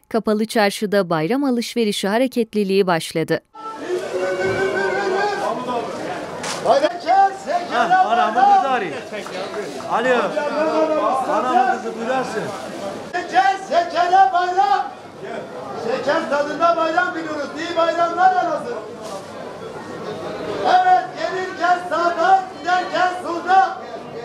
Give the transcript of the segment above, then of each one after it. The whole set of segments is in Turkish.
Kapalı Çarşı'da bayram alışverişi hareketliliği başladı. Anamı kızı arayayım. Alo. Anamı kızı duyarsın. Şekere bayram. Şeker tadında bayram biliyoruz. İyi bayramlar arası. Evet, gelirken sağdan, giderken solda.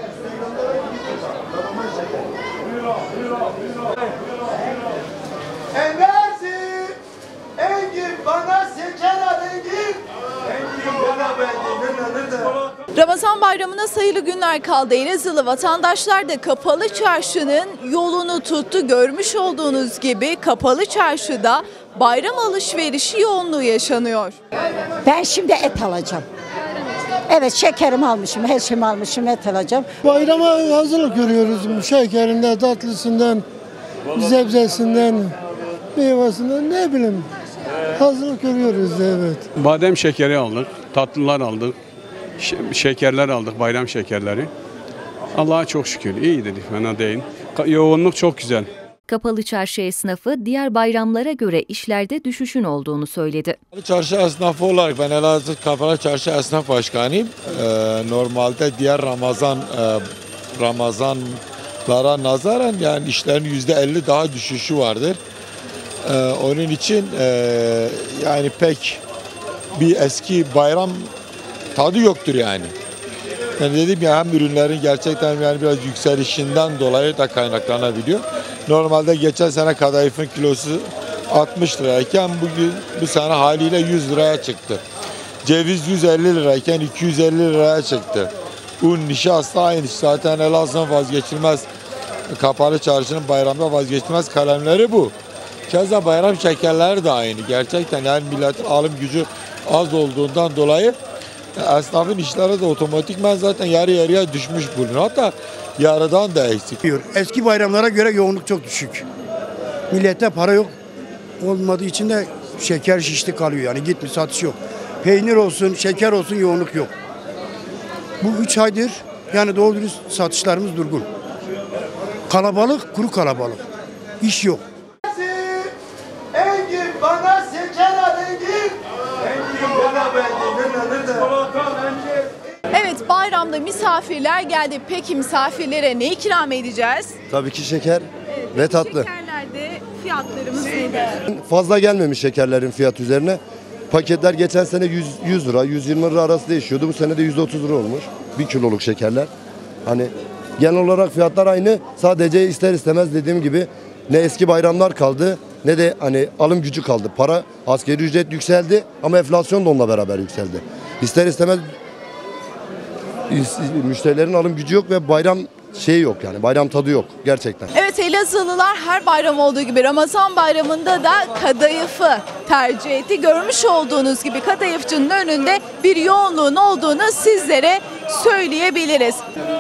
Enerji, Engin bana şeker al Engin. Engin bana ben. Ramazan bayramına sayılı günler kaldı. Elazığlı vatandaşlar da Kapalı Çarşı'nın yolunu tuttu. Görmüş olduğunuz gibi Kapalı Çarşı'da bayram alışverişi yoğunluğu yaşanıyor. Ben şimdi et alacağım. Evet, şekerimi almışım, her şeyimi almışım, et alacağım. Bayrama hazırlık görüyoruz. Şekerinden, tatlısından, sebzesinden, meyvesinden, ne bileyim. Hazırlık görüyoruz, evet. Badem şekeri aldık, tatlılar aldık, şekerler aldık, bayram şekerleri. Allah'a çok şükür, iyi dedik, fena değil. Yoğunluk çok güzel. Kapalı Çarşı esnafı diğer bayramlara göre işlerde düşüşün olduğunu söyledi. Çarşı esnafı olarak ben Elazığ Kapalı Çarşı esnaf başkanıyım. Normalde diğer Ramazanlara nazaran yani işlerin %50 daha düşüşü vardır. Onun için yani pek bir eski bayram tadı yoktur yani. Yani dedim ya hem ürünlerin gerçekten yani biraz yükselişinden dolayı da kaynaklanabiliyor. Normalde geçen sene kadayıfın kilosu 60 lirayken bu sene haliyle 100 liraya çıktı. Ceviz 150 lirayken 250 liraya çıktı. Un, nişasta aynı. Zaten Elazığ'ın vazgeçilmez, Kapalı Çarşı'nın bayramda vazgeçilmez kalemleri bu. Keza bayram şekerleri de aynı. Gerçekten yani milletin alım gücü az olduğundan dolayı esnafın işleri de otomatikman zaten yarı yarıya düşmüş bulunuyor. Hatta yarıdan da eksik. Eski bayramlara göre yoğunluk çok düşük. Millette para yok. Olmadığı için de şeker şişti kalıyor yani gitmiş satış yok. Peynir olsun, şeker olsun yoğunluk yok. Bu 3 aydır yani doğru dürüst satışlarımız durgun. Kalabalık, kuru kalabalık. İş yok. Engin bana şeker al Engin. Engin bana ben. Evet, bayramda misafirler geldi. Peki misafirlere ne ikram edeceğiz? Tabii ki şeker ve tatlı. Şekerlerde fiyatlarımız nedir? Fazla gelmemiş şekerlerin fiyat üzerine. Paketler geçen sene 100 lira, 120 lira arası değişiyordu. Bu sene de 130 lira olmuş. 1 kiloluk şekerler. Hani genel olarak fiyatlar aynı. Sadece ister istemez dediğim gibi ne eski bayramlar kaldı ne de hani alım gücü kaldı. Para, asgari ücret yükseldi ama enflasyon da onunla beraber yükseldi. İster istemez müşterilerin alım gücü yok ve bayram şeyi yok yani bayram tadı yok gerçekten. Evet, Elazığlılar her bayram olduğu gibi Ramazan bayramında da kadayıfı tercih etti. Görmüş olduğunuz gibi kadayıfçının önünde bir yoğunluğun olduğunu sizlere söyleyebiliriz.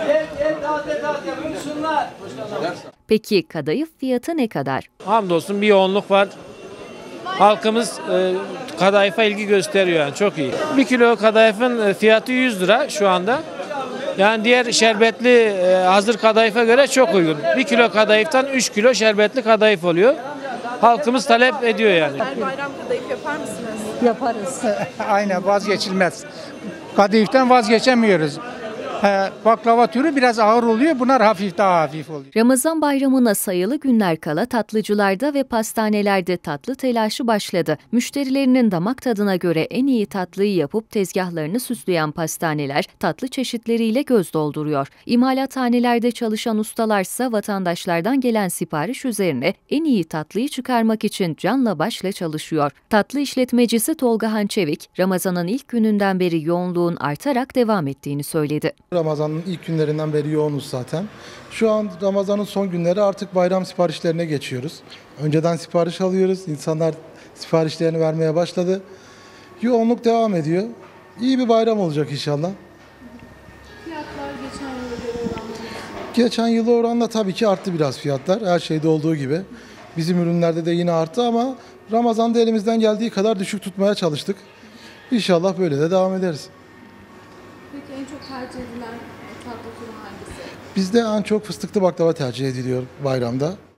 Peki kadayıf fiyatı ne kadar? Hamdolsun bir yoğunluk var. Halkımız kadayıfa ilgi gösteriyor yani çok iyi. 1 kilo kadayıfın fiyatı 100 lira şu anda. Yani diğer şerbetli hazır kadayıfa göre çok uygun. 1 kilo kadayıftan 3 kilo şerbetli kadayıf oluyor. Halkımız talep ediyor yani. Her bayram kadayıf yapar mısınız? Yaparız. Aynen, vazgeçilmez. Kadayıftan vazgeçemiyoruz. Baklava türü biraz ağır oluyor. Bunlar daha hafif oluyor. Ramazan bayramına sayılı günler kala tatlıcılarda ve pastanelerde tatlı telaşı başladı. Müşterilerinin damak tadına göre en iyi tatlıyı yapıp tezgahlarını süsleyen pastaneler tatlı çeşitleriyle göz dolduruyor. İmalathanelerde çalışan ustalarsa vatandaşlardan gelen sipariş üzerine en iyi tatlıyı çıkarmak için canla başla çalışıyor. Tatlı işletmecisi Tolga Hançevik, Ramazan'ın ilk gününden beri yoğunluğun artarak devam ettiğini söyledi. Ramazan'ın ilk günlerinden beri yoğunuz zaten. Şu an Ramazan'ın son günleri artık bayram siparişlerine geçiyoruz. Önceden sipariş alıyoruz. İnsanlar siparişlerini vermeye başladı. Yoğunluk devam ediyor. İyi bir bayram olacak inşallah. Fiyatlar geçen yıla göre oranla. Geçen yıla oranla tabii ki arttı biraz fiyatlar. Her şeyde olduğu gibi. Bizim ürünlerde de yine arttı ama Ramazan'da elimizden geldiği kadar düşük tutmaya çalıştık. İnşallah böyle de devam ederiz. Peki en çok tercih edilen tatlı türü hangisi? Bizde en çok fıstıklı baklava tercih ediliyor bayramda.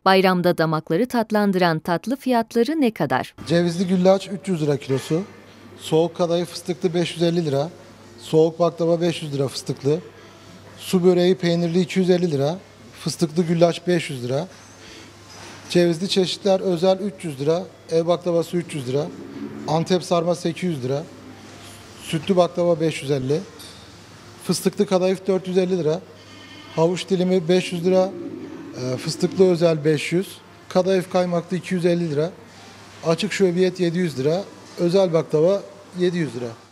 Bayramda damakları tatlandıran tatlı fiyatları ne kadar? Cevizli güllaç 300 lira kilosu. Soğuk kadayıf fıstıklı 550 lira. Soğuk baklava 500 lira fıstıklı. Su böreği peynirli 250 lira. Fıstıklı güllaç 500 lira. Cevizli çeşitler özel 300 lira. Ev baklavası 300 lira. Antep sarma 800 lira. Sütlü baklava 550. Fıstıklı kadayıf 450 lira. Havuç dilimi 500 lira. Fıstıklı özel 500. Kadayıf kaymaklı 250 lira. Açık şöbiyet 700 lira. Özel baklava 700 lira.